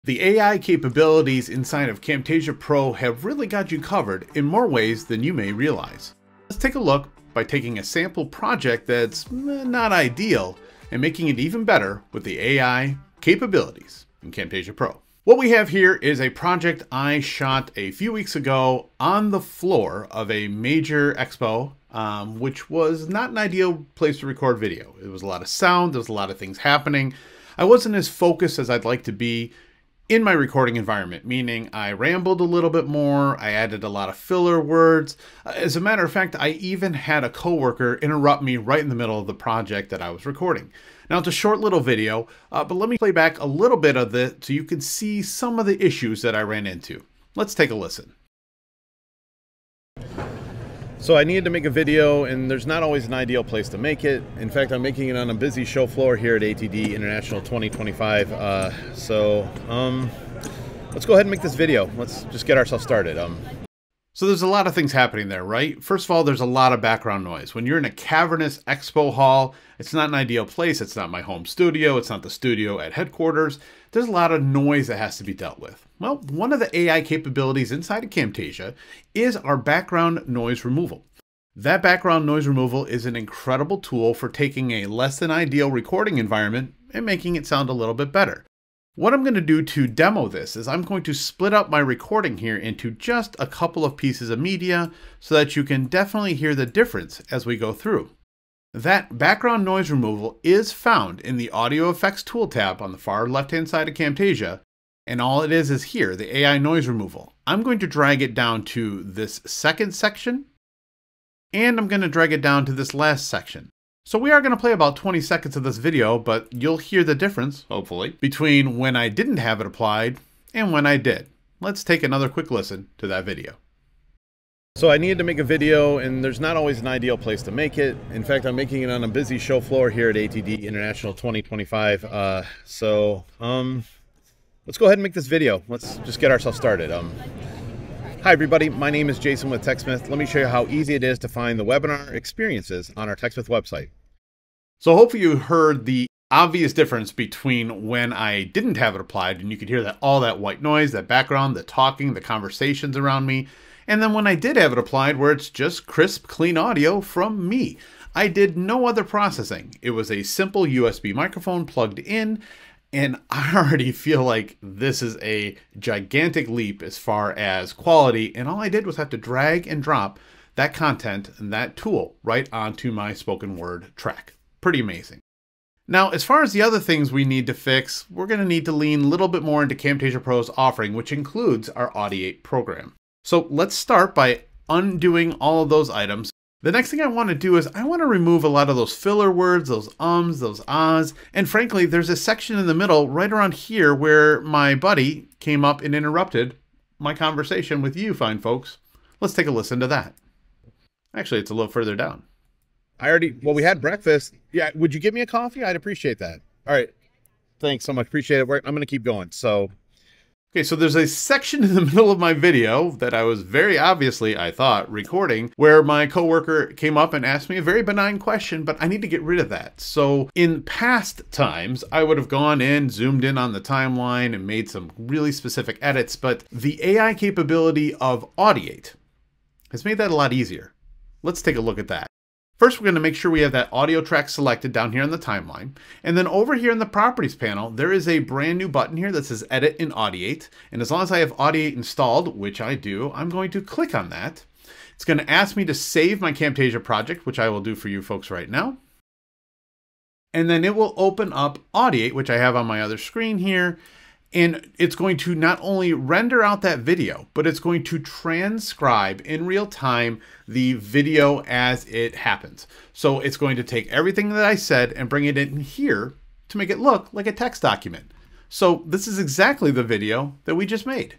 The AI capabilities inside of Camtasia Pro have really got you covered in more ways than you may realize. Let's take a look by taking a sample project that's not ideal and making it even better with the AI capabilities in Camtasia Pro. What we have here is a project I shot a few weeks ago on the floor of a major expo, which was not an ideal place to record video. It was a lot of sound, there was a lot of things happening. I wasn't as focused as I'd like to be in my recording environment, meaning I rambled a little bit more, I added a lot of filler words. As a matter of fact, I even had a coworker interrupt me right in the middle of the project that I was recording. Now it's a short little video, but let me play back a little bit of it so you can see some of the issues that I ran into. Let's take a listen. So I needed to make a video, and there's not always an ideal place to make it. In fact, I'm making it on a busy show floor here at ATD International 2025. Let's go ahead and make this video. Let's just get ourselves started. So there's a lot of things happening there, right? First of all, there's a lot of background noise. When you're in a cavernous expo hall, it's not an ideal place. It's not my home studio. It's not the studio at headquarters. There's a lot of noise that has to be dealt with. Well, one of the AI capabilities inside of Camtasia is our background noise removal. That background noise removal is an incredible tool for taking a less than ideal recording environment and making it sound a little bit better. What I'm going to do to demo this is I'm going to split up my recording here into just a couple of pieces of media so that you can definitely hear the difference as we go through. That background noise removal is found in the Audio Effects tool tab on the far left-hand side of Camtasia, and all it is here, the AI noise removal. I'm going to drag it down to this second section, and I'm going to drag it down to this last section. So we are going to play about 20 seconds of this video, but you'll hear the difference, hopefully, between when I didn't have it applied and when I did. Let's take another quick listen to that video. So I needed to make a video, and there's not always an ideal place to make it. In fact, I'm making it on a busy show floor here at ATD International 2025. Let's go ahead and make this video. Let's just get ourselves started. Hi everybody, my name is Jason with TechSmith. Let me show you how easy it is to find the webinar experiences on our TechSmith website. So hopefully you heard the obvious difference between when I didn't have it applied, and you could hear all that white noise, that background, the talking, the conversations around me, and then when I did have it applied where it's just crisp, clean audio from me. I did no other processing. It was a simple USB microphone plugged in, and I already feel like this is a gigantic leap as far as quality, and all I did was have to drag and drop that content and that tool right onto my spoken word track. Pretty amazing. Now, as far as the other things we need to fix, we're going to need to lean a little bit more into Camtasia Pro's offering, which includes our Audiate program. So let's start by undoing all of those items. The next thing I want to do is I want to remove a lot of those filler words, those ums, those ahs, and frankly, there's a section in the middle right around here where my buddy came up and interrupted my conversation with you fine folks. Let's take a listen to that. Actually, it's a little further down. Well, we had breakfast. Yeah, would you give me a coffee? I'd appreciate that. All right. Thanks so much. Appreciate it. I'm going to keep going. Okay, so there's a section in the middle of my video that I was very obviously, I thought, recording, where my coworker came up and asked me a very benign question, but I need to get rid of that. So in past times, I would have gone in, zoomed in on the timeline, and made some really specific edits, but the AI capability of Audiate has made that a lot easier. Let's take a look at that. First, we're going to make sure we have that audio track selected down here on the timeline. And then over here in the properties panel, there is a brand new button here that says Edit in Audiate. And as long as I have Audiate installed, which I do, I'm going to click on that. It's going to ask me to save my Camtasia project, which I will do for you folks right now. And then it will open up Audiate, which I have on my other screen here. And it's going to not only render out that video, but it's going to transcribe in real time the video as it happens. So it's going to take everything that I said and bring it in here to make it look like a text document. So this is exactly the video that we just made.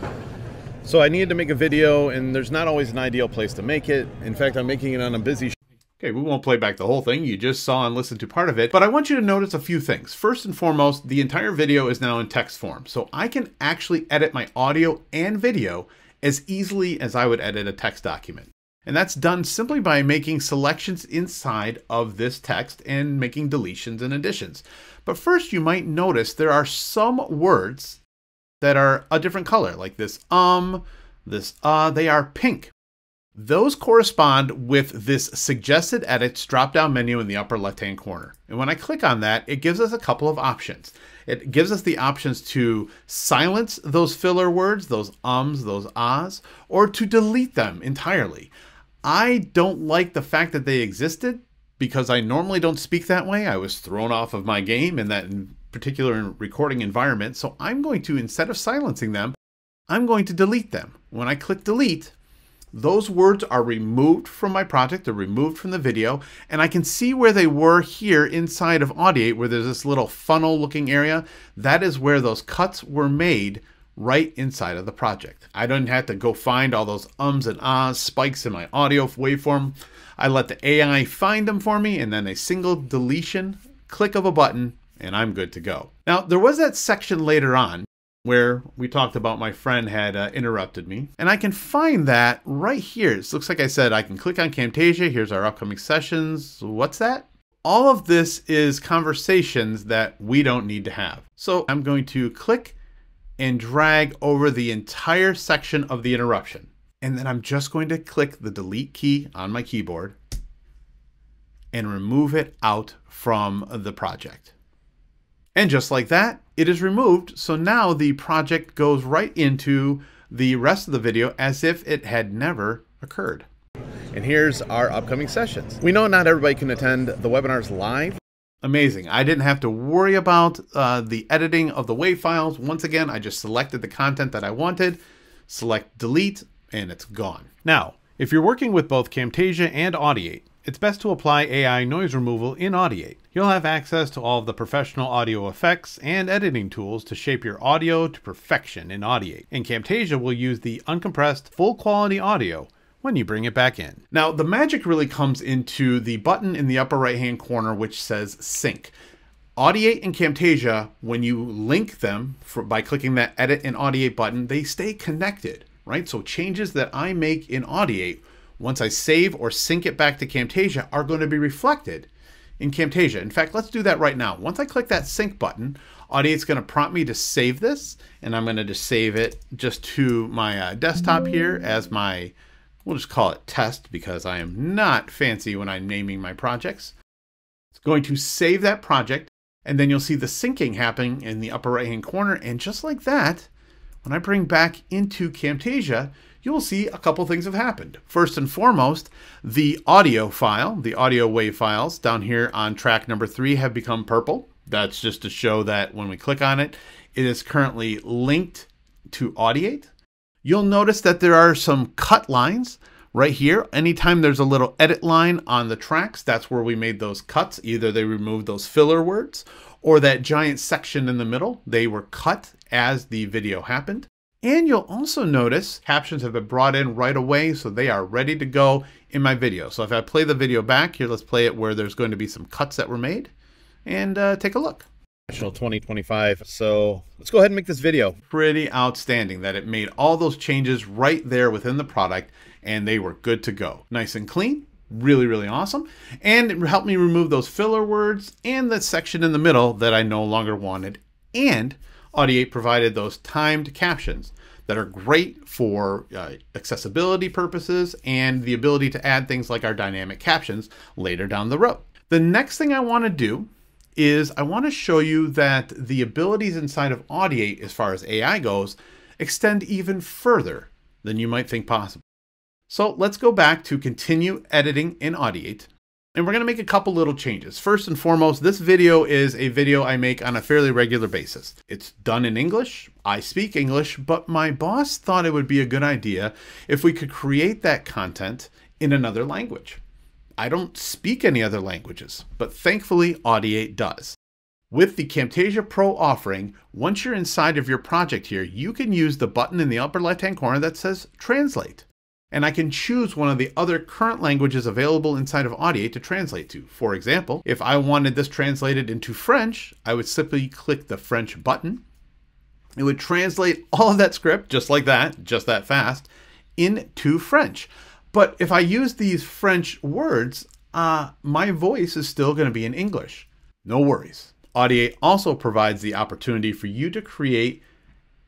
So I needed to make a video, and there's not always an ideal place to make it. In fact, I'm making it on a busy Okay, we won't play back the whole thing. You just saw and listened to part of it, but I want you to notice a few things. First and foremost, the entire video is now in text form, so I can actually edit my audio and video as easily as I would edit a text document. And that's done simply by making selections inside of this text and making deletions and additions. But first, you might notice there are some words that are a different color, like this they are pink. Those correspond with this suggested edits drop-down menu in the upper left-hand corner. And when I click on that, it gives us a couple of options. It gives us the options to silence those filler words, those ums, those ahs, or to delete them entirely. I don't like the fact that they existed because I normally don't speak that way. I was thrown off of my game in that particular recording environment. So I'm going to, instead of silencing them, I'm going to delete them. When I click delete, those words are removed from my project, they're removed from the video, and I can see where they were here inside of Audiate, where there's this little funnel looking area. That is where those cuts were made right inside of the project. I don't have to go find all those ums and ahs, spikes in my audio waveform. I let the AI find them for me, and then a single deletion, click of a button, and I'm good to go. Now, there was that section later on where we talked about my friend had interrupted me. And I can find that right here. It looks like I said I can click on Camtasia. Here's our upcoming sessions. What's that? All of this is conversations that we don't need to have. So I'm going to click and drag over the entire section of the interruption. And then I'm just going to click the delete key on my keyboard and remove it out from the project. And just like that, it is removed. So now the project goes right into the rest of the video as if it had never occurred. And here's our upcoming sessions. We know not everybody can attend the webinars live. Amazing. I didn't have to worry about the editing of the WAV files. Once again, I just selected the content that I wanted, select delete, and it's gone. Now, if you're working with both Camtasia and Audiate, it's best to apply AI noise removal in Audiate. You'll have access to all of the professional audio effects and editing tools to shape your audio to perfection in Audiate. And Camtasia will use the uncompressed, full quality audio when you bring it back in. Now, the magic really comes into the button in the upper right-hand corner which says Sync. Audiate and Camtasia, when you link them by clicking that Edit and Audiate button, they stay connected, right? So changes that I make in Audiate, once I save or sync it back to Camtasia, are going to be reflected in Camtasia. In fact, let's do that right now. Once I click that sync button, Audiate's going to prompt me to save this, and I'm going to just save it just to my desktop here as my, we'll just call it test because I am not fancy when I'm naming my projects. It's going to save that project, and then you'll see the syncing happening in the upper right-hand corner. And just like that, when I bring back into Camtasia, you will see a couple things have happened. First and foremost, the audio file, the audio wave files down here on track number 3 have become purple. That's just to show that when we click on it, it is currently linked to Audiate. You'll notice that there are some cut lines right here. Anytime there's a little edit line on the tracks, that's where we made those cuts. Either they removed those filler words or that giant section in the middle, they were cut as the video happened. And you'll also notice captions have been brought in right away, so they are ready to go in my video. So if I play the video back, here let's play it where there's going to be some cuts that were made, and take a look. 2025, so let's go ahead and make this video. Pretty outstanding that it made all those changes right there within the product, and they were good to go. Nice and clean, really, really awesome. And it helped me remove those filler words and the section in the middle that I no longer wanted. And Audiate provided those timed captions that are great for accessibility purposes and the ability to add things like our dynamic captions later down the road. The next thing I want to do is I want to show you that the abilities inside of Audiate as far as AI goes extend even further than you might think possible. So let's go back to continue editing in Audiate. And we're going to make a couple little changes. First and foremost, this video is a video I make on a fairly regular basis. It's done in English. I speak English, but my boss thought it would be a good idea if we could create that content in another language. I don't speak any other languages, but thankfully Audiate does. With the Camtasia Pro offering, once you're inside of your project here, you can use the button in the upper left-hand corner that says Translate. And I can choose one of the other current languages available inside of Audiate to translate to. For example, if I wanted this translated into French, I would simply click the French button. It would translate all of that script, just like that, just that fast, into French. But if I use these French words, my voice is still going to be in English. No worries. Audiate also provides the opportunity for you to create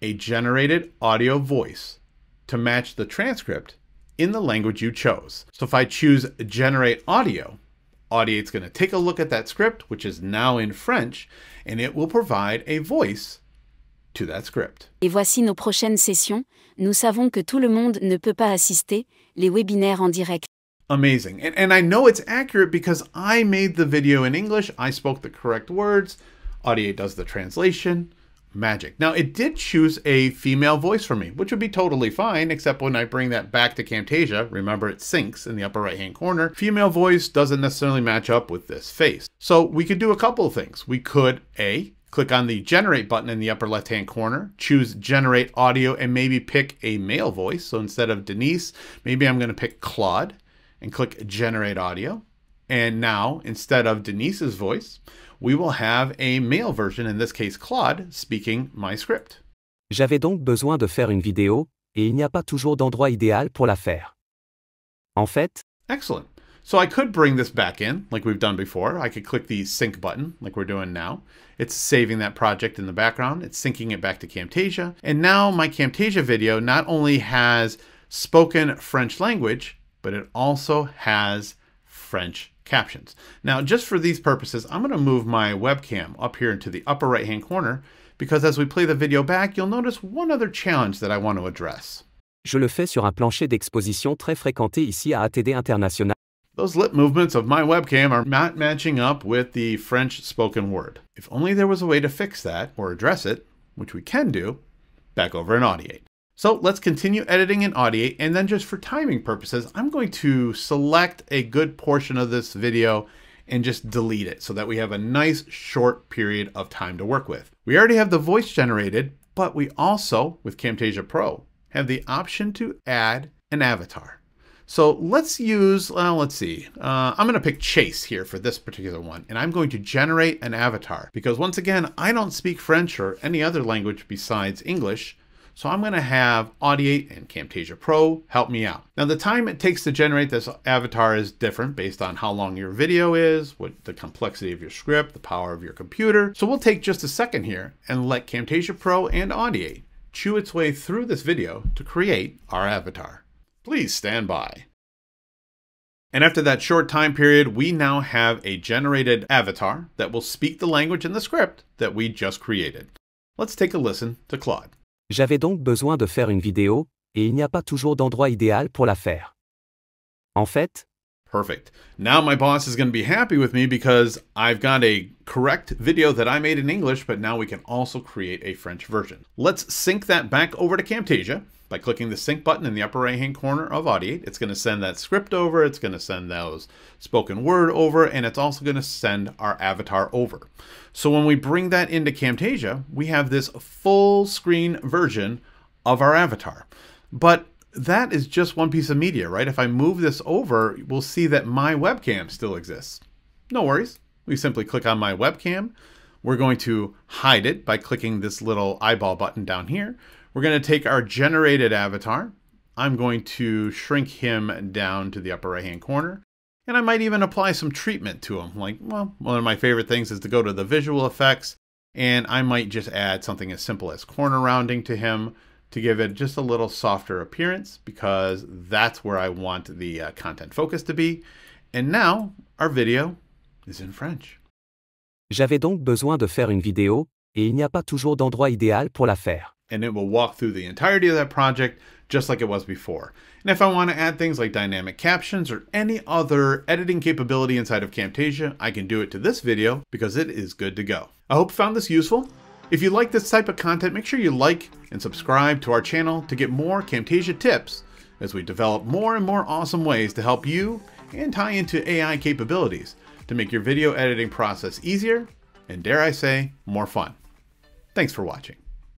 a generated audio voice to match the transcript in the language you chose. So if I choose generate audio, Audiate's going to take a look at that script, which is now in French, and it will provide a voice to that script. Et voici nos prochaines sessions. Nous savons que tout le monde ne peut pas assister, les webinaires en direct. Amazing. And I know it's accurate because I made the video in English. I spoke the correct words. Audiate does the translation. Magic. Now, it did choose a female voice for me, which would be totally fine, except when I bring that back to Camtasia, remember it syncs in the upper right-hand corner. Female voice doesn't necessarily match up with this face. So we could do a couple of things. We could, A, click on the Generate button in the upper left-hand corner, choose Generate Audio, and maybe pick a male voice. So instead of Denise, maybe I'm going to pick Claude and click Generate Audio. And now, instead of Denise's voice, we will have a male version, in this case Claude, speaking my script. J'avais donc besoin de faire une vidéo, et il n'y a pas toujours d'endroit idéal pour la faire. En fait, Excellent. So I could bring this back in, like we've done before. I could click the Sync button, like we're doing now. It's saving that project in the background. It's syncing it back to Camtasia. And now my Camtasia video not only has spoken French language, but it also has French captions. Now, just for these purposes, I'm going to move my webcam up here into the upper right-hand corner because as we play the video back, you'll notice one other challenge that I want to address. je le fais sur un plancher d'exposition très fréquenté ici à ATD International. Those lip movements of my webcam are not matching up with the French spoken word. If only there was a way to fix that or address it, which we can do, back over in Audiate. So let's continue editing in Audiate, and then just for timing purposes, I'm going to select a good portion of this video and just delete it so that we have a nice short period of time to work with. We already have the voice generated, but we also, with Camtasia Pro, have the option to add an avatar. So let's use, let's see, I'm going to pick Chase here for this particular one, and I'm going to generate an avatar because once again, I don't speak French or any other language besides English. So I'm going to have Audiate and Camtasia Pro help me out. Now the time it takes to generate this avatar is different based on how long your video is, what the complexity of your script, the power of your computer. So we'll take just a second here and let Camtasia Pro and Audiate chew its way through this video to create our avatar. Please stand by. And after that short time period, we now have a generated avatar that will speak the language in the script that we just created. Let's take a listen to Claude. J'avais donc besoin de faire une vidéo, et il n'y a pas toujours d'endroit idéal pour la faire. En fait, Perfect. Now my boss is going to be happy with me because I've got a correct video that I made in English, but now we can also create a French version. Let's sync that back over to Camtasia by clicking the sync button in the upper right hand corner of Audiate. It's going to send that script over, it's going to send those spoken word over, and it's also going to send our avatar over. So when we bring that into Camtasia, we have this full screen version of our avatar. But that is just one piece of media, right? If I move this over, we'll see that my webcam still exists. No worries. We simply click on my webcam. We're going to hide it by clicking this little eyeball button down here. We're going to take our generated avatar. I'm going to shrink him down to the upper right hand corner. And I might even apply some treatment to him. Like, well, one of my favorite things is to go to the visual effects, and I might just add something as simple as corner rounding to him to give it just a little softer appearance because that's where I want the content focus to be. And now our video is in French. j'avais donc besoin de faire une vidéo, et il n'y a pas toujours d'endroit idéal pour la faire. And it will walk through the entirety of that project just like it was before. And if I want to add things like dynamic captions or any other editing capability inside of Camtasia, I can do it to this video because it is good to go. I hope you found this useful. If you like this type of content, make sure you like and subscribe to our channel to get more Camtasia tips as we develop more and more awesome ways to help you and tie into AI capabilities to make your video editing process easier and, dare I say, more fun. Thanks for watching.